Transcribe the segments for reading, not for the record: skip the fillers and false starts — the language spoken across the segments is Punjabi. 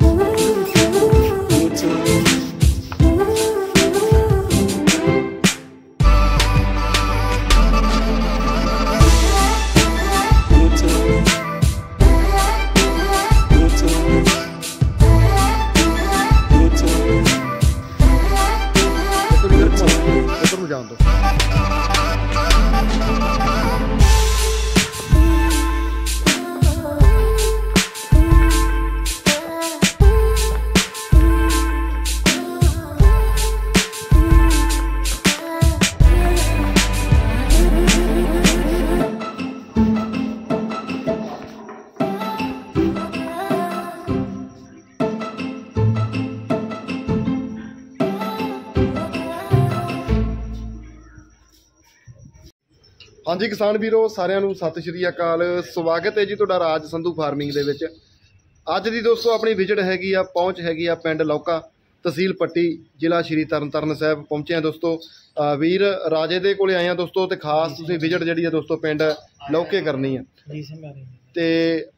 हाँ जी किसान वीरो सारिਆਂ ਨੂੰ सत श्री अकाल। स्वागत है जी तुहाडा राज संधू फार्मिंग दे विच। अज दी दोस्तों अपनी विजिट हैगी आ, पहुँच हैगी आ पिंड लौका, तहसील पट्टी, जिला श्री तरनताਰਨ साहब पहुँचे हैं दोस्तों। वीर राजे दे कोले आए हैं दोस्तों, तो खास तुसीं विजिट जिहड़ी है दोस्तों पिंड लौके करनी है। ते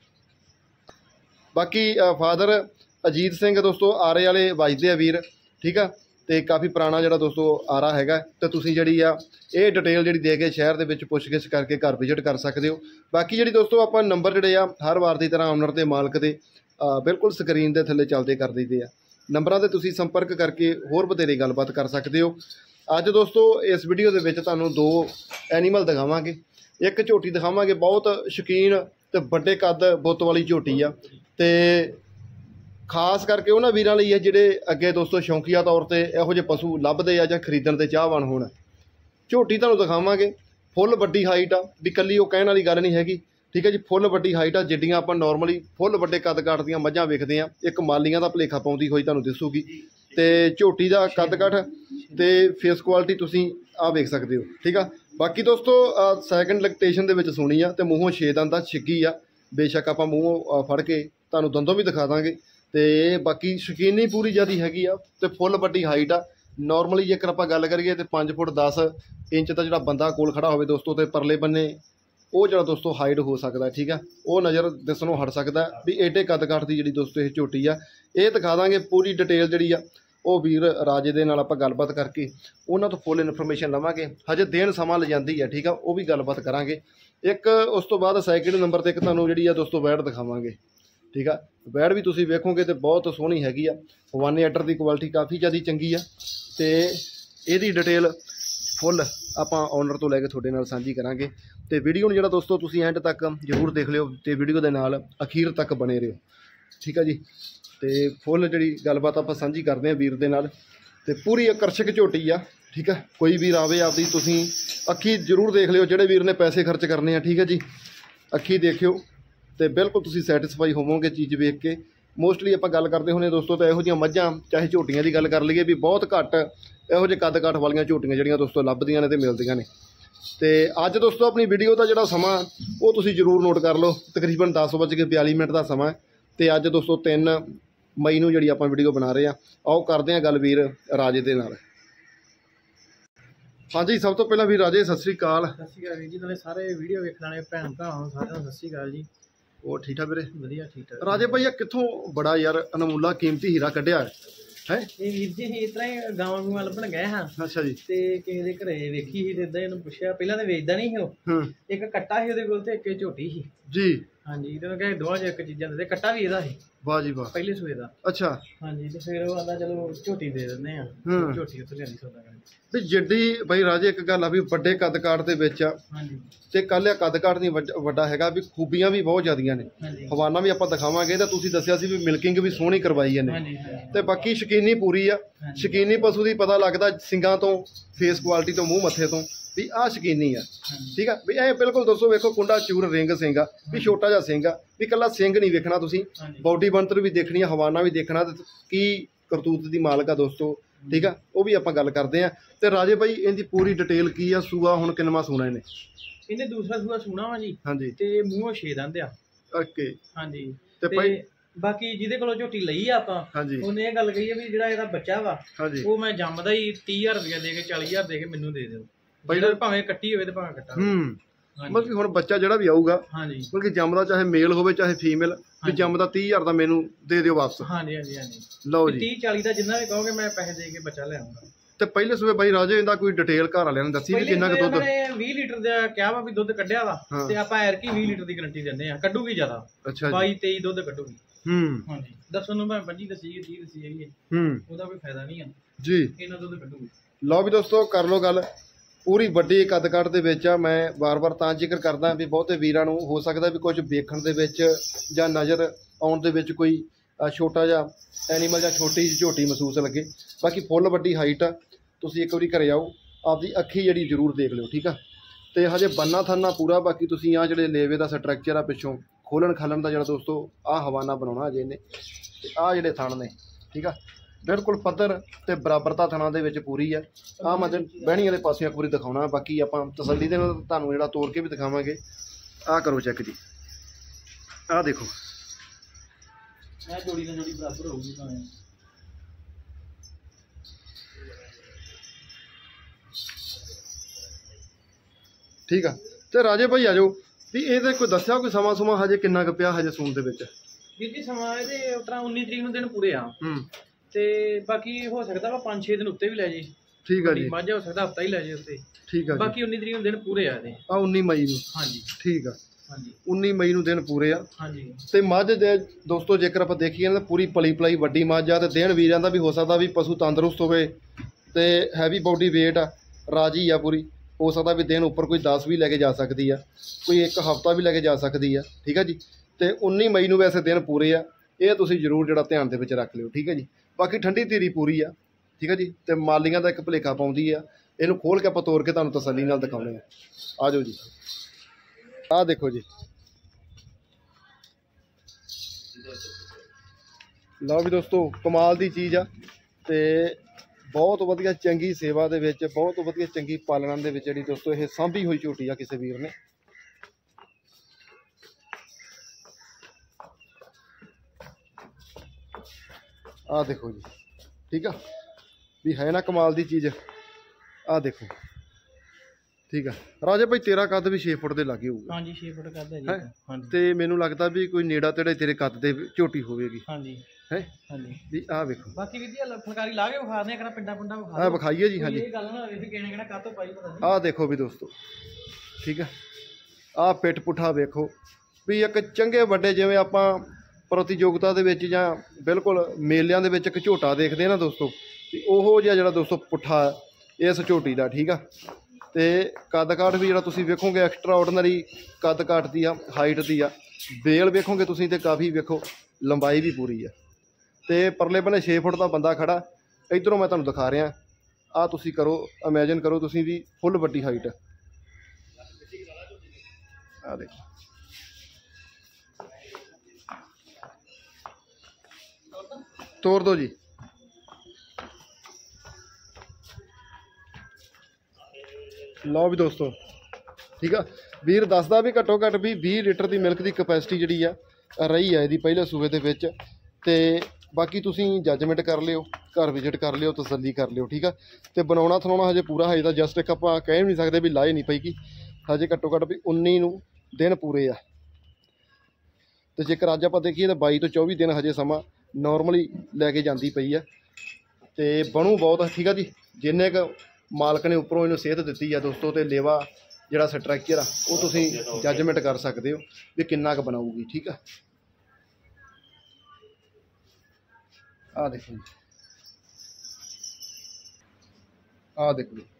बाकी फादर अजीत सिंह दोस्तों आरे वाले वजदे आ वीर, ठीक है। तो काफ़ी पुराना जो दोस्तों आरा हैगा, तो तुसीं जिहड़ी आ ये डिटेल जिहड़ी दे के शहर दे विच पुछगिछ करके घर विजिट कर सकते हो। बाकी जिहड़ी दोस्तों आपां नंबर जिहड़े आ हर वार की तरह ओनर ते मालक दे बिल्कुल स्क्रीन दे थल्ले चलते कर दईदे आ। नंबरां ते तुसीं संपर्क करके होर बतेरी गलबात कर सकते हो। अज दोस्तों इस वीडियो दे विच तुहानूं दो एनीमल दिखावांगे। एक झोटी दिखावांगे बहुत शौकीन ते बड़े कद बुੱਤ वाली झोटी आ, ते खास करके उन्होंने वीरां लई है जिहड़े अगे दोस्तों शौकीया तौर पर इहो जिहे पशु लभदे आ जां खरीदण दे चाहवान होण। झोटी तुहानूं दिखावांगे फुल वड्डी हाइट आ, भी कल्ली वो कहण वाली गल नहीं हैगी, ठीक है जी। फुल वड्डी हाइट आ, जिड्डियां आपां नॉर्मली फुल वड्डे कद काठ दीआं मੱਝਾਂ वेखदे आ, एक मालियां दा भुलेखा पाउंदी होई तुहानूं दिसूगी। ते झोटी दा कद काठ ते फेस क्वालिटी तुसीं आ वेख सकदे हो, ठीक आ। बाकी दोस्तों सैकंड लैक्टेशन दे विच सुणी आ, ते मूँहों 6 दंद आ, छिग्गी आ। बेशक आपां मूँहों फड़ के तुहानूं दंदों भी दिखा दांगे। तो बाकी शौकीनी पूरी ज़्यादा हैगी आ, तो फुल वड्डी हाइट आ। नॉर्मली जेकर आप गल करिए तो 5 फुट 10 इंच का जो बंदा कोल खड़ा हो दोस्तों, तो परले बन्ने वो जो दोस्तों हाइट हो सकता है, ठीक है। वो नज़र दिसनों हट सकता है भी एडे कद काठ की जी दोस्तों ये झोटी आ। ये दिखा देंगे पूरी डिटेल जी आ, वो वीर राजे दे नाल आपां गलबात करके उन्होंने तो फुल इन्फॉर्मेशन लवांगे। हजे देन समा ले जाती है, ठीक है, वो भी गलबात करांगे। एक उस तो बाद सैकंड नंबर पर एक तुहानूं जिहड़ी आ दोस्तों वैड दिखावांगे, ठीक है। वैड भी तुसीं वेखोगे तो बहुत सोहनी हैगी आ, हवाने अडर की क्वालिटी काफ़ी ज़्यादा चंगी आ। तो यदी डिटेल फुल आपां ओनर तो लैके तुहाडे नाल सांझी करांगे। तो वीडियो जो दोस्तों तुसीं एंड तक जरूर देख लिओ, तो वीडियो के नाल अखीर तक बने रहो, ठीक है जी। तो फुल जी गलबात आपां सांझी करते हैं वीर दे नाल। ते पूरी आकर्षक झोटी आ, ठीक है। कोई वीर आवे आपदी तुसीं अखी जरूर देख लिओ, जिहड़े वीर ने पैसे खर्च करने हैं, ठीक है जी। अखी देखियो तो बिल्कुल तुसीं सैटिस्फाई होवोगे चीज़ वेख के। मोस्टली आप गल करते होने दोस्तों, तो इहो जिहियां मੱਝਾਂ चाहे झोटियां की गल कर लीए भी बहुत घट इहो ਜਿਹੇ कद काठ वाली झोटियां जिहड़ियां दोस्तों लभदियां ने ते मिलदियां ने। तो अज दोस्तों अपनी वीडियो का जिहड़ा समा वो तुसीं जरूर नोट कर लो, तकरीबन 10:42 का समा। तो अज दोस्तों 3 मई नूं जिहड़ी आपां वीडियो बना रहे हैं, आओ करते हैं गल वीर राजे दे नाल। हाँ जी, सब तो पहला वीर राजे सत श्री अकाल। सत श्री अकाल जी, तुहाडे सारे वीडियो वेखण वाले भैन भरावां सारिआं नूं सत श्री अकाल जी। वो ठीक ठाक वीरे? वधिया ठीक ठाक। राजे भाई कित्थों बड़ा यार अनमोला कीमती हीरा कढ़िया है? ये वीर जी इस तरह ही गावां गूवां लभण गए हाँ। अच्छा जी। ते किसे दे घरे वेखी ही, ते इदां इहनूं पुछया, पहिलां ते वेचदा नहीं ਸੀ ਉਹ। एक कट्टा ही ਉਹਦੇ ਕੋਲ ਤੇ ਇੱਕ ਝੋਟੀ ਸੀ जी। हाँ जी, ਤੇ ਮੈਂ ਕਿਹਾ ਦੋਵਾਂ 'ਚ ਇੱਕ ਚੀਜ਼ਾਂ ਦੇ कट्टा भी ਇਹਦਾ ਸੀ। वाह जी वाह। ਪਹਿਲੇ ਸੂਏ ਦਾ। अच्छा हाँ जी, ਤੇ ਫਿਰ ਉਹ ਆਂਦਾ ਚਲੋ ਝੋਟੀ ਦੇ ਦਿੰਦੇ ਆ। ਝੋਟੀ ਉੱਥੇ ਲਿਆਂਦੀ ਸੌਦਾ ਕਰਨ। भी जिड्डी भाई राजे एक गल आ भी बड़े कद काठ दे विच आ, हाँ जी। ते कल कद काठ नहीं वड्डा हैगा, भी खूबियां भी बहुत ज़्यादा ने। हाँ जी। हवाना भी आपां दिखावांगे, तो तुसीं दस्सिया सी भी मिल्किंग भी सोहनी करवाई है हाँ जी। ते बाकी शकीनी पूरी आ। शकीनी पशु की पता लगता सिंगां तो, फेस क्वालिटी तो, मूँह मत्थे तो भी आ शकीनी है, ठीक है। भी ए बिल्कुल दोस्तों वेखो कुंडा चूर रिंग सिंग आ, भी छोटा जिहा सिंग आ, भी कल्ला सिंग नहीं वेखना तुसीं, बॉडी बनतर भी देखनी है, हवाना भी देखना, की करतूत की मालक आ दोस्तों, ठीक है। वो भी आप गल करते हैं। तो राजे भाई इनकी पूरी डिटेल की आ, सूआ हुण किन्नवां सूना इन्हें? इन्हें दूसरा सूआ सूना वा जी। हाँ जी। ते मूँहों 6 दंद आ। ओके। हाँ जी। ते भाई बाकी जिहदे कोलों झोटी लई आ आपां, हाँ जी, ਉਹਨੇ ਇਹ ਗੱਲ ਕਹੀ ਹੈ ਵੀ ਜਿਹੜਾ ਇਹਦਾ ਬੱਚਾ ਵਾ हाँ जी, ਉਹ ਮੈਂ ਜੰਮਦਾ ਹੀ 30,000 ਰੁਪਇਆ ਦੇ ਕੇ 40,000 ਦੇ ਕੇ ਮੈਨੂੰ ਦੇ ਦਿਓ, ਭਾਵੇਂ ਭਾਵੇਂ ਕੱਟੀ ਹੋਵੇ ਤੇ ਭਾਵੇਂ ਕੱਟਾ। ਮਤਲਬ ਕਿ ਹੁਣ ਬੱਚਾ ਜਿਹੜਾ ਵੀ ਆਊਗਾ ਹਾਂਜੀ ਮਤਲਬ ਕਿ ਜੰਮਦਾ ਚਾਹੇ ਮੇਲ ਹੋਵੇ ਚਾਹੇ ਫੀਮੇਲ ਵੀ ਜੰਮਦਾ 30,000 ਦਾ ਮੈਨੂੰ ਦੇ ਦਿਓ ਵਾਪਸ। ਹਾਂਜੀ ਹਾਂਜੀ ਹਾਂਜੀ ਲਓ ਜੀ 30-40 ਦਾ ਜਿੰਨਾ ਵੀ ਕਹੋਗੇ ਮੈਂ ਪੈਸੇ ਦੇ ਕੇ ਬੱਚਾ ਲੈ ਆਉਂਗਾ। ਤੇ ਪਹਿਲੇ ਸੂਏ ਬਾਈ ਰਾਜੇ ਇਹਦਾ ਕੋਈ ਡਿਟੇਲ ਘਰ ਵਾਲਿਆਂ ਨੇ ਦੱਸੀ ਵੀ ਕਿੰਨਾ ਕੁ ਦੁੱਧ? 20 ਲੀਟਰ ਦਾ ਕਿਹਾ ਵਾ ਵੀ ਦੁੱਧ ਕੱਢਿਆ ਵਾ ਤੇ ਆਪਾਂ ਐਰਕੀ 20 ਲੀਟਰ ਦੀ ਗਾਰੰਟੀ ਦਿੰਦੇ ਆ, ਕੱਢੂਗੀ ਜ਼ਿਆਦਾ। ਅੱਛਾ 22-23 ਦੁੱਧ ਕੱਢੂਗੀ। ਹਾਂਜੀ ਦੱਸੋ ਨੂੰ ਮੈਂ 25 ਦੱਸੀ 30 ਦੱਸੀ ਜਾਈਏ ਉਹਦਾ ਕੋਈ ਫਾਇਦਾ ਨਹੀਂ ਆ ਜੀ, ਇਹਨਾਂ ਦੁੱਧ ਕੱਢੂਗੀ। ਲਓ ਵੀ ਦੋਸਤੋ ਕਰ ਲਓ ਗੱਲ, ਪੂਰੀ ਵੱਡੀ ਕੱਦ ਕਾਠ ਦੇ ਵਿੱਚ ਆ। ਮੈਂ ਵਾਰ-ਵਾਰ ਤਾਂ ਜ਼ਿਕਰ ਕਰਦਾ ਵੀ ਬਹੁਤੇ ਵੀਰਾਂ ਨੂੰ ਹੋ ਸਕਦਾ ਵੀ ਕੁਝ ਵੇਖਣ ਦੇ ਵਿੱਚ ਜਾਂ ਨਜ਼ਰ ਆਉਣ ਦੇ ਵਿੱਚ ਕੋਈ ਛੋਟਾ ਜਿਹਾ ਐਨੀਮਲ ਜਾਂ ਛੋਟੀ ਜਿਹੀ ਝੋਟੀ ਮਹਿਸੂਸ ਲੱਗੇ। ਬਾਕੀ ਫੁੱਲ ਵੱਡੀ ਹਾਈਟ ਆ। ਤੁਸੀਂ ਇੱਕ ਵਾਰੀ ਘਰੇ ਆਓ, ਆਪਦੀ ਅੱਖੀ ਜਿਹੜੀ ਜ਼ਰੂਰ ਦੇਖ ਲਿਓ, ਠੀਕ ਆ। ਤੇ ਹਜੇ ਬੰਨਾ ਥਾਨਾ ਪੂਰਾ। ਬਾਕੀ ਤੁਸੀਂ ਆ ਜਿਹੜੇ ਲੇਵੇ ਦਾ ਸਟਰਕਚਰ ਆ ਪਿੱਛੋਂ ਖੋਲਣ ਖਾਲਣ ਦਾ ਜਿਹੜਾ ਦੋਸਤੋ ਆ ਹਵਾਨਾ ਬਣਾਉਣਾ ਅਜੇ ਇਹਨੇ, ਤੇ ਆ ਜਿਹੜੇ ਥਣ ਨੇ, ਠੀਕ ਆ, ਬਿਲਕੁਲ ਪੱਧਰ ਤੇ ਬਰਾਬਰਤਾ ਥਣਾਂ ਦੇ ਵਿੱਚ ਪੂਰੀ ਆ। ਆ ਮੈਂ ਬਹਿਣੀ ਵਾਲੇ ਪਾਸਿਓਂ ਇੱਕ ਵਾਰੀ ਦਿਖਾਉਣਾ, ਬਾਕੀ ਆਪਾਂ ਤਸੱਲੀ ਦੇ ਨਾਲ ਤੁਹਾਨੂੰ ਜਿਹੜਾ ਤੋੜ ਕੇ ਵੀ ਦਿਖਾਵਾਂਗੇ। ਆ ਕਰੋ ਚੈੱਕ ਜੀ, ਆ ਦੇਖੋ ਇਹ ਜੋੜੀ ਨਾਲ ਜੋੜੀ ਬਰਾਬਰ ਹੋਊਗੀ ਭਾਵੇਂ। ਠੀਕ ਆ। ਤੇ ਰਾਜੇ ਭਾਈ ਆ ਜਾਓ ਵੀ ਇਹਦੇ ਕੋਈ ਦੱਸਿਆ ਕੋਈ ਸਮਾਂ ਸੁਮਾ ਹਜੇ ਕਿੰਨਾ ਕੁ ਪਿਆ ਹਜੇ ਸੂਣ ਦੇ ਵਿੱਚ? ਵੀਰ ਜੀ ਸਮਾਂ ਇਹਦੇ ਉਤਰਾ 19 ਤਰੀਕ ਨੂੰ ਦਿਨ ਪੂਰੇ ਆ ਤੇ ਬਾਕੀ ਹੋ ਸਕਦਾ ਵਾ 5-6 ਦਿਨ ਉੱਤੇ ਵੀ ਲੈ ਜੇ। ਠੀਕ ਆ ਜੀ, ਮਾਝਾ ਹੋ ਸਕਦਾ ਹਫਤਾ ਹੀ ਲੈ ਜੇ ਉੱਤੇ। ਠੀਕ ਆ ਜੀ। ਬਾਕੀ 19 ਤਰੀਕ ਨੂੰ ਦਿਨ ਪੂਰੇ ਆ ਇਹਦੇ। ਆ 19 ਮਈ ਨੂੰ? ਹਾਂਜੀ ਠੀਕ ਆ, ਹਾਂਜੀ 19 ਮਈ ਨੂੰ ਦਿਨ ਪੂਰੇ ਆ। ਹਾਂਜੀ ਤੇ ਮੱਝ ਦੇ ਦੋਸਤੋ ਜੇਕਰ ਆਪਾਂ ਦੇਖੀਏ ਨਾ ਪੂਰੀ ਪਲੀ ਪਲਾਈ ਵੱਡੀ ਮੱਝ ਆ ਤੇ ਦੇਣ ਵੀਰਾਂ ਦਾ ਵੀ ਹੋ ਸਕਦਾ ਵੀ ਪਸ਼ੂ ਤੰਦਰੁਸਤ ਹੋਵੇ ਤੇ ਹੈਵੀ ਬਾਡੀ ਵੇਟ ਆ, ਰਾਜੀ ਆ ਪੂਰੀ। ਹੋ ਸਕਦਾ ਵੀ ਦਿਨ ਉੱਪਰ ਕੋਈ 10 ਵੀ ਲੈ ਕੇ ਜਾ ਸਕਦੀ ਆ, ਕੋਈ ਇੱਕ ਹਫ਼ਤਾ ਵੀ ਲੈ ਕੇ ਜਾ ਸਕਦੀ ਆ, ਠੀਕ ਆ ਜੀ। ਤੇ 19 ਮਈ ਨੂੰ ਵੈਸੇ ਦਿਨ ਪੂਰੇ ਆ, ਇਹ ਤੁਸੀਂ ਜ਼ਰੂਰ ਜਿਹੜਾ ਧਿਆਨ ਦੇ ਵਿੱਚ ਰੱਖ ਲਿਓ, ਠੀਕ ਹੈ ਜੀ। ਬਾਕੀ ਠੰਡੀ ਧੀਰੀ ਪੂਰੀ ਆ, ਠੀਕ ਹੈ ਜੀ। ਤੇ ਮਾਲੀਆਂ ਦਾ ਇੱਕ ਭੁਲੇਖਾ ਪਾਉਂਦੀ ਆ, ਇਹਨੂੰ ਖੋਲ ਕੇ ਆਪਾਂ ਤੋੜ ਕੇ ਤੁਹਾਨੂੰ ਤਸੱਲੀ ਨਾਲ ਦਿਖਾਉਂਦੇ ਆ। ਆ ਜਾਓ ਜੀ, ਆਹ ਦੇਖੋ ਜੀ। ਲਓ ਵੀ ਦੋਸਤੋ ਕਮਾਲ ਦੀ ਚੀਜ਼ ਆ ਤੇ ਬਹੁਤ ਵਧੀਆ ਚੰਗੀ ਸੇਵਾ ਦੇ ਵਿੱਚ, ਬਹੁਤ ਵਧੀਆ ਚੰਗੀ ਪਾਲਣਾ ਦੇ ਵਿੱਚ ਜਿਹੜੀ ਦੋਸਤੋ ਇਹ ਸਾਂਭੀ ਹੋਈ ਝੋਟੀ ਆ ਕਿਸੇ ਵੀਰ ਨੇ। ਆਹ ਦੇਖੋ ਜੀ, ਠੀਕ ਆ ਵੀ ਹੈ ਨਾ ਕਮਾਲ ਦੀ ਚੀਜ਼। ਆਹ ਦੇਖੋ, ਠੀਕ ਆ ਰਾਜੇ ਭਾਈ ਤੇਰਾ ਕੱਦ ਵੀ 6 ਫੁੱਟ ਦੇ ਲਾਗੇ ਹੋਊਗਾ। ਹਾਂਜੀ 6 ਫੁੱਟ ਕੱਦ ਹੈ ਜੀ। ਹਾਂਜੀ ਤੇ ਮੈਨੂੰ ਲੱਗਦਾ ਵੀ ਕੋਈ ਨੇੜਾ ਤੇੜੇ ਤੇਰੇ ਕੱਦ ਦੇ ਝੋਟੀ ਹੋਵੇਗੀ। ਹਾਂਜੀ ਹੈ ਹਾਂਜੀ ਵੀ ਆਹ ਵੇਖੋ। ਬਾਕੀ ਵੀ ਜੀ ਫੁਲਕਾਰੀ ਲਾ ਕੇ ਵਿਖਾ ਦੇ ਕਿਹੜਾ ਪਿੰਡਾਂ ਵਿਖਾ ਆਹ ਵਿਖਾਈਏ ਜੀ। ਹਾਂਜੀ ਇਹ ਗੱਲ ਨਾ ਹੋਵੇ ਵੀ ਕਿਹਨੇ ਕਿਹੜਾ ਕਾਤੋਂ ਪਾਈ ਪਤਾ ਨਹੀਂ। ਆਹ ਦੇਖੋ ਵੀ ਦੋਸਤੋ, ਠੀਕ ਆ। ਆਹ ਪਿੱਠ ਪੁੱਠਾ ਵੇਖੋ ਵੀ ਇੱਕ ਚੰਗੇ ਵੱਡੇ ਜਿਵੇਂ ਆਪਾਂ ਪ੍ਰਤੀਯੋਗਤਾ ਦੇ ਵਿੱਚ ਜਾਂ ਬਿਲਕੁਲ ਮੇਲਿਆਂ ਦੇ ਵਿੱਚ ਇੱਕ ਝੋਟਾ ਦੇਖਦੇ ਆ ਨਾ ਦੋਸਤੋ, ਵੀ ਉਹੋ ਜਿਹਾ ਜਿਹੜਾ ਦੋਸਤੋ ਪੁੱਠਾ ਇਸ ਝੋਟੀ ਦਾ, ਠੀਕ ਆ। ਤੇ ਕੱਦ ਕਾਠ ਵੀ ਜਿਹੜਾ ਤੁਸੀਂ ਵੇਖੋਗੇ ਐਕਸਟਰਾ ਆਰਡੀਨਰੀ ਕੱਦ ਕਾਠ ਦੀ ਆ, ਹਾਈਟ ਦੀ ਆ। ਬੇਲ ਵੇਖੋਗੇ ਤੁਸੀਂ ਤੇ ਕਾਫੀ ਵੇਖੋ ਲੰਬਾਈ ਵੀ ਪੂਰੀ ਆ। ਤੇ ਪਰਲੇ ਬੰਨੇ 6 ਫੁੱਟ ਦਾ ਬੰਦਾ ਖੜਾ, ਇਧਰੋਂ ਮੈਂ ਤੁਹਾਨੂੰ ਦਿਖਾ ਰਿਹਾ। ਆ ਤੁਸੀਂ ਕਰੋ ਇਮੇਜਿਨ ਕਰੋ ਤੁਸੀਂ ਵੀ ਫੁੱਲ ਵੱਡੀ ਹਾਈਟ। ਆ ਦੇਖੋ, ਤੋੜ ਦੋ ਜੀ। ਲਓ ਵੀ ਦੋਸਤੋ, ਠੀਕ ਆ। ਵੀਰ ਦੱਸਦਾ ਵੀ ਘੱਟੋ ਘੱਟ ਵੀ 20 ਲੀਟਰ ਦੀ ਮਿਲਕ ਦੀ ਕਪੈਸਿਟੀ ਜਿਹੜੀ ਆ ਰਹੀ ਆ ਇਹਦੀ ਪਹਿਲੇ ਸੂਬੇ ਦੇ ਵਿੱਚ। ਤੇ ਬਾਕੀ ਤੁਸੀਂ ਜੱਜਮੈਂਟ ਕਰ ਲਿਓ, ਘਰ ਵਿਜ਼ਿਟ ਕਰ ਲਿਓ, ਤਸੱਲੀ ਕਰ ਲਿਓ, ਠੀਕ ਆ। ਤੇ ਬਣਾਉਣਾ ਥਣਾਉਣਾ ਹਜੇ ਪੂਰਾ, ਹਜੇ ਤਾਂ ਜਸਟ ਇੱਕ ਆਪਾਂ ਕਹਿ ਨਹੀਂ ਸਕਦੇ ਵੀ ਲਾਏ ਨਹੀਂ ਪਈਗੀ। ਹਜੇ ਘੱਟੋ ਘੱਟ ਵੀ 19 ਨੂੰ ਦਿਨ ਪੂਰੇ ਆ। ਤੇ ਜੇਕਰ ਅੱਜ ਆਪਾਂ ਦੇਖੀਏ ਤਾਂ 22 ਤੋਂ 24 ਦਿਨ ਹਜੇ ਸਮਾਂ ਨੋਰਮਲੀ ਲੈ ਕੇ ਜਾਂਦੀ ਪਈ ਆ। ਤੇ ਬਣੂ ਬਹੁਤ ਆ, ਠੀਕ ਆ ਜੀ। ਜਿੰਨੇ ਕੁ ਮਾਲਕ ਨੇ ਉੱਪਰੋਂ ਇਹਨੂੰ ਸਿਹਤ ਦਿੱਤੀ ਆ ਦੋਸਤੋ, ਤੇ ਲੇਵਾ ਜਿਹੜਾ ਸਟਰਕਚਰ ਆ ਉਹ ਤੁਸੀਂ ਜੱਜਮੈਂਟ ਕਰ ਸਕਦੇ ਹੋ ਵੀ ਕਿੰਨਾ ਕੁ ਬਣਾਊਗੀ, ਠੀਕ ਆ। ਆਹ ਦੇਖੋ ਜੀ, ਆਹ ਦੇਖੋ ਜੀ,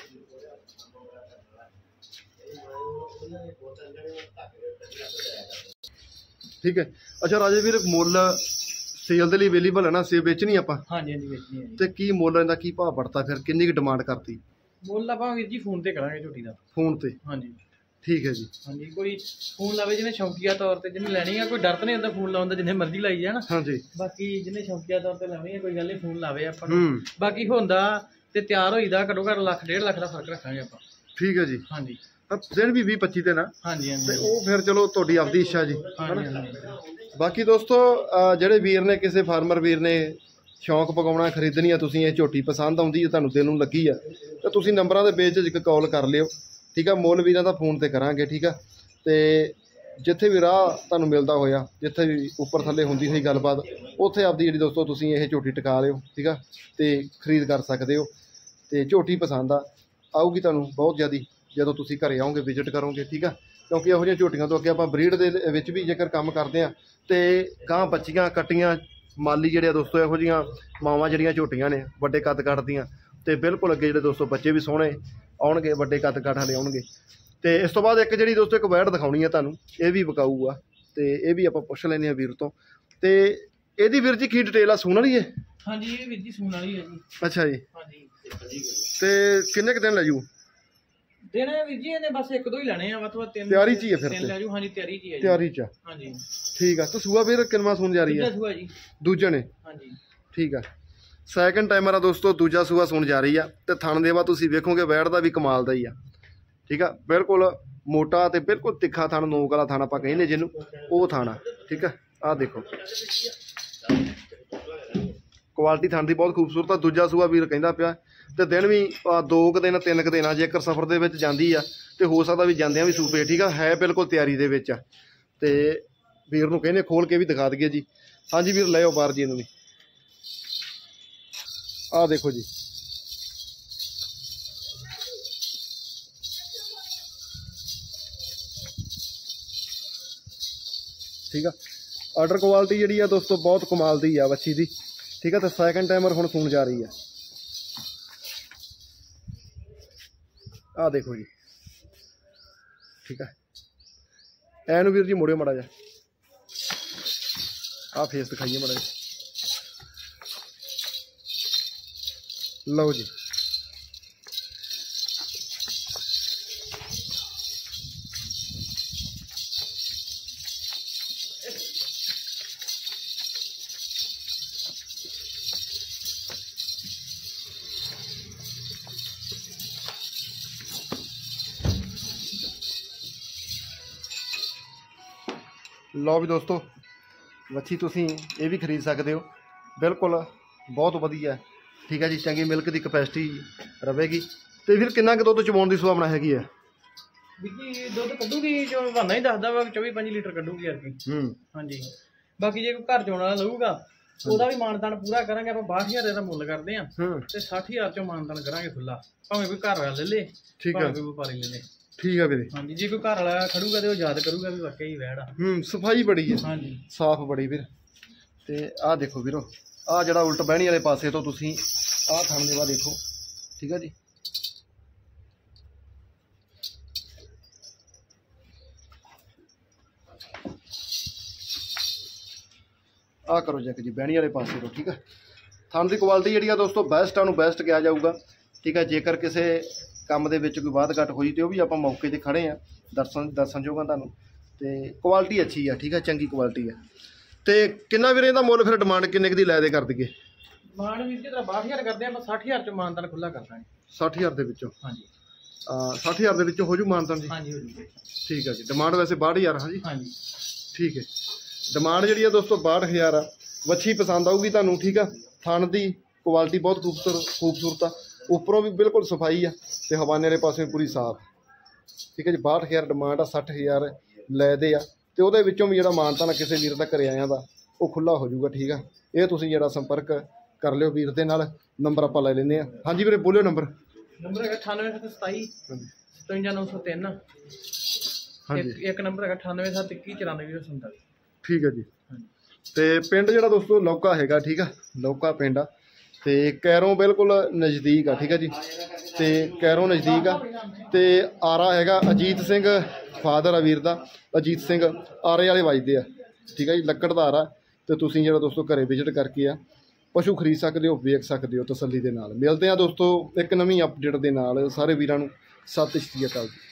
ਠੀਕ ਹੈ। ਅੱਛਾ ਰਾਜੇ ਵੀਰ, ਮੁੱਲ ਸੇਲ ਦੇ ਲਈ ਅਵੇਲੇਬਲ ਹੈ ਨਾ? ਸੇਲ ਵੇਚਣੀ ਆਪਾਂ? ਹਾਂਜੀ ਹਾਂਜੀ ਵੇਚਣੀ ਹੈ ਜੀ। ਤੇ ਕੀ ਮੁੱਲ ਇਹਦਾ ਕੀ ਭਾਅ ਵਰਤਾ ਫਿਰ? ਕਿੰਨੀ ਕੁ ਡਿਮਾਂਡ ਕਰਤੀ? ਮੁੱਲ ਆਪਾਂ ਵੀਰ ਜੀ ਫੋਨ ਤੇ ਕਰਾਂਗੇ ਝੋਟੀ ਦਾ। ਫੋਨ ਤੇ? ਹਾਂਜੀ ਠੀਕ ਹੈ ਜੀ। ਹਾਂਜੀ, ਕੋਈ ਫੋਨ ਲਾਵੇ ਜਿਹਨੇ ਸ਼ੌਕੀਆ ਤੌਰ ਤੇ, ਜਿਹਨੇ ਲੈਣੀ ਆ, ਕੋਈ ਡਰ ਤਾਂ ਨਹੀਂ ਹੁੰਦਾ ਫੋਨ ਲਾਉਣ ਦਾ, ਜਿੰਨੇ ਮਰਜ਼ੀ ਲਾਈ ਜਾਣ। ਹਾਂਜੀ। ਬਾਕੀ ਜਿਹਨੇ ਸ਼ੌਕੀਆ ਤੌਰ ਤੇ ਲਾਉਣੀ ਆ ਕੋਈ ਗੱਲ ਨਹੀਂ, ਫੋਨ ਲਾਵੇ ਆਪਾਂ ਨੂੰ। ਬਾਕੀ ਹੁੰਦਾ ਤੇ ਤਿਆਰ ਹੋਈਦਾ ਘੱਟੋ ਘੱਟ 1.5 ਲੱਖ ਦਾ ਫਰਕ ਰੱਖਾਂਗੇ ਆਪਾਂ। ਠੀਕ ਹੈ ਜੀ। ਹਾਂਜੀ। ਦਿਨ ਵੀ 20-25 ਤੇ ਨਾ? ਹਾਂਜੀ ਹਾਂਜੀ। ਤੇ ਉਹ ਫਿਰ ਚਲੋ ਤੁਹਾਡੀ ਆਪਦੀ ਇੱਛਾ ਜੀ। ਬਾਕੀ ਦੋਸਤੋ ਜਿਹੜੇ ਵੀਰ ਨੇ, ਕਿਸੇ ਫਾਰਮਰ ਵੀਰ ਨੇ ਸ਼ੌਂਕ ਪਕਾਉਣਾ, ਖਰੀਦਣੀ ਆ, ਤੁਸੀਂ ਇਹ ਝੋਟੀ ਪਸੰਦ ਆਉਂਦੀ ਹੈ, ਤੁਹਾਨੂੰ ਦਿਲ ਨੂੰ ਲੱਗੀ ਆ, ਤਾਂ ਤੁਸੀਂ ਨੰਬਰਾਂ ਦੇ ਬੇਚ ਇੱਕ ਕਾਲ ਕਰ ਲਿਓ। ਠੀਕ ਆ। ਮੁੱਲ ਵੀਰਾਂ ਦਾ ਫੋਨ ਤੇ ਕਰਾਂਗੇ, ਠੀਕ ਆ। ਤੇ ਜਿੱਥੇ ਵੀ ਰਾਹ ਤੁਹਾਨੂੰ ਮਿਲਦਾ ਹੋਇਆ, ਜਿੱਥੇ ਵੀ ਉੱਪਰ ਥੱਲੇ ਹੁੰਦੀ ਹੋਈ ਗੱਲਬਾਤ, ਉੱਥੇ ਆਪਦੀ ਜਿਹੜੀ ਦੋਸਤੋ ਤੁਸੀਂ ਇਹ ਝੋਟੀ ਟਿਕਾ ਲਿਓ, ਠੀਕ ਆ, ਤੇ ਖਰੀਦ ਕਰ ਸਕਦੇ ਹੋ। ਤੇ ਝੋਟੀ ਪਸੰਦ ਆਊਗੀ ਤੁਹਾਨੂੰ ਬਹੁਤ ਜ਼ਿਆਦਾ ਜਦੋਂ ਤੁਸੀਂ ਘਰੇ ਆਓਗੇ, ਵਿਜ਼ਿਟ ਕਰੋਗੇ, ਠੀਕ ਆ। ਕਿਉਂਕਿ ਇਹੋ ਜਿਹੀਆਂ ਝੋਟੀਆਂ ਤੋਂ ਅੱਗੇ ਆਪਾਂ ਬਰੀਡ ਦੇ ਵਿੱਚ ਵੀ ਜੇਕਰ ਕੰਮ ਕਰਦੇ ਹਾਂ ਤੇ ਗਾਂ ਬੱਚੀਆਂ ਕੱਟੀਆਂ ਮਾਲੀ ਜਿਹੜੇ ਆ ਦੋਸਤੋ, ਇਹੋ ਜਿਹੀਆਂ ਮਾਵਾਂ ਜਿਹੜੀਆਂ ਝੋਟੀਆਂ ਨੇ ਵੱਡੇ ਕੱਦ ਕੱਟਦੀਆਂ, ਤੇ ਬਿਲਕੁਲ ਅੱਗੇ ਜਿਹੜੇ ਦੋਸਤੋ ਬੱਚੇ ਵੀ ਸੋਹਣੇ ਆਉਣਗੇ, ਵੱਡੇ ਕੱਦ ਕੱਟ ਵਾਲੇ ਆਉਣਗੇ। ਤੇ ਇਸ ਤੋਂ ਬਾਅਦ ਇੱਕ ਜਿਹੜੀ ਦੋਸਤੋ ਇੱਕ ਵੈੜ ਦਿਖਾਉਣੀ ਆ ਤੁਹਾਨੂੰ, ਇਹ ਵੀ ਵਿਕਾਊ ਆ, ਤੇ ਇਹ ਵੀ ਆਪਾਂ ਪੁੱਛ ਲੈਂਦੇ ਹਾਂ ਵੀਰ ਤੋਂ। ਤੇ ਇਹਦੀ ਵੀਰ ਜੀ ਕੀ ਡਿਟੇਲ ਆ, ਸੂਣ ਵਾਲੀ ਹੈ? ਹਾਂਜੀ ਇਹ ਵੀਰ ਜੀ ਸੂਣ ਵਾਲੀ ਹੈ ਜੀ। ਅੱਛਾ ਜੀ। ਹਾਂਜੀ ਤੇ ਕਿੰਨੇ ਕੁ ਦਿਨ ਲੈ ਜੂ? ਦੇਣਾ ਵੀਰ ਜੀ ਇਹਨੇ ਬਸ ਇੱਕ ਦੋ ਹੀ ਲੈਣੇ ਆ, ਵੱਧ 3 ਤਿਆਰੀ ਚ ਹੀ ਹੈ ਫਿਰ ਲੈ ਜੂ। ਹਾਂਜੀ ਤਿਆਰੀ ਚ ਹੀ ਹੈ ਜੀ। ਤਿਆਰੀ ਚ? ਹਾਂਜੀ ਠੀਕ ਆ। ਤੇ ਸੂਆ ਵੀਰ ਕਿੰਨਾ ਸੂਣ ਜਾ ਰਹੀ ਹੈ? ਸੂਆ ਜੀ। ਦੂਜੇ ਨੇ? ਹਾਂਜੀ ਠੀਕ ਆ। ਸੈਕਿੰਡ ਟਾਈਮਰ ਆ ਦੋਸਤੋ, ਦੂਜਾ ਸੂਆ ਸੂਣ ਜਾ ਰਹੀ ਆ। ਤੇ ਥਣ ਦੇਵਾ ਤੁਸੀਂ ਵੇਖੋਗੇ ਵੈੜ ਦਾ ਵੀ ਕਮਾਲ ਦਾ ਹੀ ਆ, ਠੀਕ ਆ। ਬਿਲਕੁਲ ਮੋਟਾ ਤੇ ਬਿਲਕੁਲ ਤਿੱਖਾ ਥਣ, ਨੋਕ ਵਾਲਾ ਥਣ ਆਪਾਂ ਕਹਿੰਦੇ ਜਿਹਨੂੰ, ਉਹ ਥਣ ਆ, ਠੀਕ ਆ। ਆਹ ਦੇਖੋ ਕੁਆਲਿਟੀ ਥਣ ਦੀ ਬਹੁਤ ਖੂਬਸੂਰਤ ਆ। ਦੂਜਾ ਸੂਆ ਵੀਰ ਕਹਿੰਦਾ ਪਿਆ, ਤੇ ਦਿਨ ਵੀ 2 ਕੁ ਦਿਨ 3 ਕੁ ਦਿਨ ਆ। ਜੇਕਰ ਸਫ਼ਰ ਦੇ ਵਿੱਚ ਜਾਂਦੀ ਆ ਤੇ ਹੋ ਸਕਦਾ ਵੀ ਜਾਂਦਿਆਂ ਵੀ ਸੂਪੇ, ਠੀਕ ਆ। ਹੈ ਬਿਲਕੁਲ ਤਿਆਰੀ ਦੇ ਵਿੱਚ ਆ। ਤੇ ਵੀਰ ਨੂੰ ਕਹਿੰਦੇ ਖੋਲ ਕੇ ਵੀ ਦਿਖਾ ਦਈਏ ਜੀ। ਹਾਂਜੀ ਵੀਰ ਲੈ ਆਓ ਬਾਹਰ ਜੀ ਇਹਨੂੰ ਵੀ। ਆਹ ਦੇਖੋ ਜੀ, ਠੀਕ ਆ। ਆਰਡਰ ਕੁਆਲਿਟੀ ਜਿਹੜੀ ਆ ਦੋਸਤੋ ਬਹੁਤ ਕਮਾਲ ਦੀ ਆ ਵੱਛੀ ਦੀ, ਠੀਕ ਆ। ਤੇ ਸੈਕਿੰਡ ਟਾਈਮਰ ਹੁਣ ਸੂਣ ਜਾ ਰਹੀ ਆ। ਆਹ ਦੇਖੋ ਜੀ, ਠੀਕ ਆ। ਐਨੂੰ ਵੀਰ ਜੀ ਮੋੜਿਓ ਮਾੜਾ ਜਿਹਾ, ਆਹ ਫੇਸ ਦਿਖਾਈਏ ਮਾੜਾ ਜਿਹਾ। ਲਓ ਜੀ, ਲਓ ਵੀ ਦੋਸਤੋ, ਵੱਛੀ ਤੁਸੀਂ ਇਹ ਵੀ ਖਰੀਦ ਸਕਦੇ ਹੋ, ਬਿਲਕੁਲ ਬਹੁਤ ਵਧੀਆ, ਠੀਕ ਹੈ ਜੀ। ਚੰਗੀ ਮਿਲਕ ਦੀ ਕਪੈਸਿਟੀ ਰਵੇਗੀ। ਤੇ ਫਿਰ ਕਿੰਨਾ ਕੁ ਦੁੱਧ ਚਵਾਉਣ ਦੀ ਸੁਭਾਵਨਾ ਹੈਗੀ ਹੈ? ਵੀਰ ਜੀ ਦੁੱਧ ਕੱਢੂਗੀ, ਜੋ ਬਹਾਨਾ ਹੀ ਦੱਸਦਾ ਵਾ 24-25 ਲੀਟਰ ਕੱਢੂਗੀ ਯਾਰ ਕੀ। ਹਾਂਜੀ ਬਾਕੀ ਜੇ ਕੋਈ ਘਰ ਚੋਣ ਵਾਲਾ ਲਊਗਾ ਉਹਦਾ ਵੀ ਮਾਨਤਾਨ ਪੂਰਾ ਕਰਾਂਗੇ ਆਪਾਂ। 62,000 ਦਾ ਮੁੱਲ ਕਰਦੇ ਆ ਤੇ 60,000 ਚੋਂ ਮਾਨਤਾਨ ਕਰਾਂਗੇ ਖੁੱਲਾ, ਭਾਵੇਂ ਕੋਈ ਘਰ ਵਾਲਾ ਲੈ ਲੇ, ਭਾਵੇਂ ਕੋਈ ਵਪਾਰੀ ਲੈ ਲੇ। ਠੀਕ ਆ ਵੀਰੇ। ਹਾਂਜੀ ਜੇ ਕੋਈ ਘਰ ਵਾਲਾ ਖੜੂਗਾ ਤੇ ਉਹ ਯਾਦ ਕਰੂਗਾ ਵੀ ਵਾਕਈ ਵੈੜ ਆ। ਸਫਾਈ ਬੜੀ ਹੈ। ਹਾਂਜੀ ਸਾਫ਼ ਬੜੀ ਵੀਰ। ਤੇ ਆਹ ਦੇਖੋ ਵੀਰੋ, ਆਹ ਜਿਹੜਾ ਉਲਟ ਬਹਿਣੀ ਵਾਲੇ ਪਾਸੇ ਤੋਂ ਤੁਸੀਂ ਆਹ ਥਣ ਦੇਵਾ ਦੇਖੋ, ਠੀਕ ਆ ਜੀ। ਆਹ ਕਰੋ ਚੈੱਕ ਜੀ ਬਹਿਣੀ ਵਾਲੇ ਪਾਸੇ ਤੋਂ, ਠੀਕ ਆ। ਥਣ ਦੀ ਕੁਆਲਿਟੀ ਜਿਹੜੀ ਆ ਦੋਸਤੋ ਬੈਸਟ ਆ, ਨੂੰ ਬੈਸਟ ਕਿਹਾ ਜਾਊਗਾ, ਠੀਕ ਆ। ਜੇਕਰ ਕਿਸੇ ਕੰਮ ਦੇ ਵਿੱਚ ਕੋਈ ਵਾਧ ਘੱਟ ਹੋਈ ਤੇ ਉਹ ਵੀ ਆਪਾਂ ਮੌਕੇ 'ਤੇ ਖੜੇ ਆ ਦੱਸਣਯੋਗ ਆ ਤੁਹਾਨੂੰ। ਤੇ ਕੁਆਲਿਟੀ ਅੱਛੀ ਆ, ਠੀਕ ਆ, ਚੰਗੀ ਕੁਆਲਿਟੀ ਆ। ਤੇ ਕਿੰਨਾ ਵੀਰੇ ਇਹਦਾ ਮੁੱਲ ਫਿਰ ਡਿਮਾਂਡ ਕਿੰਨੇ ਕੁ ਦੀ ਲੈ ਦੇ ਕਰ ਦਈਏ? ਡਿਮਾਂਡ ਵੀਰ ਜੀ ਤੇਰਾ 62,000 ਕਰਦੇ ਆਪਾਂ, 60,000 ਚ ਮਾਨਤਾਨ ਖੁੱਲਾ ਕਰ ਦਾਂਗੇ। 60,000 ਦੇ ਵਿੱਚੋਂ? ਹਾਂਜੀ 60,000 ਦੇ ਵਿੱਚੋਂ ਹੋ ਜੂ ਮਾਨਤਾਨ ਜੀ? ਹਾਂਜੀ ਹੋ ਜੂ। ਠੀਕ ਆ ਜੀ। ਡਿਮਾਂਡ ਵੈਸੇ 62,000? ਹਾਂਜੀ ਹਾਂਜੀ ਠੀਕ ਹੈ। ਡਿਮਾਂਡ ਜਿਹੜੀ ਆ ਦੋਸਤੋ 62,000 ਆ। ਵੱਛੀ ਪਸੰਦ ਆਊਗੀ ਤੁਹਾਨੂੰ, ਠੀਕ ਆ। ਥਣ ਦੀ ਕੁਆਲਿਟੀ ਬਹੁਤ ਖੂਬਸੂਰਤ ਆ, ਉੱਪਰੋਂ ਵੀ ਬਿਲਕੁਲ ਸਫਾਈ ਆ ਤੇ ਹਵਾਨੇ ਵਾਲੇ ਪਾਸੇ ਪੂਰੀ ਸਾਫ਼, ਠੀਕ ਹੈ ਜੀ। 62,000 ਡਿਮਾਂਡ ਆ, 60,000 ਲੈ ਦੇ ਆ। ਤੇ ਉਹਦੇ ਵਿੱਚੋਂ ਵੀ ਜਿਹੜਾ ਮਾਨਤਾਨ ਕਿਸੇ ਵੀਰ ਦਾ ਘਰੇ ਆਇਆਂ ਦਾ ਉਹ ਖੁੱਲਾ ਹੋ ਜਾਊਗਾ, ਠੀਕ ਆ। ਇਹ ਤੁਸੀਂ ਜਿਹੜਾ ਸੰਪਰਕ ਕਰ ਲਿਓ ਵੀਰ ਦੇ ਨਾਲ। ਨੰਬਰ ਆਪਾਂ ਲੈ ਲੈਂਦੇ ਆ। ਹਾਂਜੀ ਵੀਰੇ ਬੋਲਿਓ ਨੰਬਰ। ਨੰਬਰ ਹੈਗਾ 9827 57903। ਹਾਂਜੀ ਇੱਕ ਨੰਬਰ ਹੈਗਾ 9871949047। ਠੀਕ ਹੈ ਜੀ। ਤੇ ਪਿੰਡ ਜਿਹੜਾ ਦੋਸਤੋ ਲੌਕਾ ਹੈਗਾ, ਠੀਕ ਆ। ਲੌਕਾ ਪਿੰਡ ਆ ਤੇ ਕੈਰੋਂ ਬਿਲਕੁਲ ਨਜ਼ਦੀਕ ਆ, ਠੀਕ ਆ ਜੀ। ਤੇ ਕੈਰੋਂ ਨਜ਼ਦੀਕ ਆ ਤੇ ਆਰਾ ਹੈਗਾ ਅਜੀਤ ਸਿੰਘ ਫਾਦਰ ਆ ਵੀਰ ਦਾ, ਅਜੀਤ ਸਿੰਘ ਆਰੇ ਵਾਲੇ ਵੱਜਦੇ ਆ, ਠੀਕ ਆ ਜੀ। ਲੱਕੜ ਦਾ ਆਰਾ। ਤੇ ਤੁਸੀਂ ਜਿਹੜਾ ਦੋਸਤੋ ਘਰੇ ਵਿਜ਼ਿਟ ਕਰਕੇ ਆ ਪਸ਼ੂ ਖਰੀਦ ਸਕਦੇ ਹੋ, ਵੇਖ ਸਕਦੇ ਹੋ ਤਸੱਲੀ ਦੇ ਨਾਲ। ਮਿਲਦੇ ਆ ਦੋਸਤੋ ਇੱਕ ਨਵੀਂ ਅਪਡੇਟ ਦੇ ਨਾਲ। ਸਾਰੇ ਵੀਰਾਂ ਨੂੰ ਸਤਿ ਸ਼੍ਰੀ ਅਕਾਲ ਜੀ।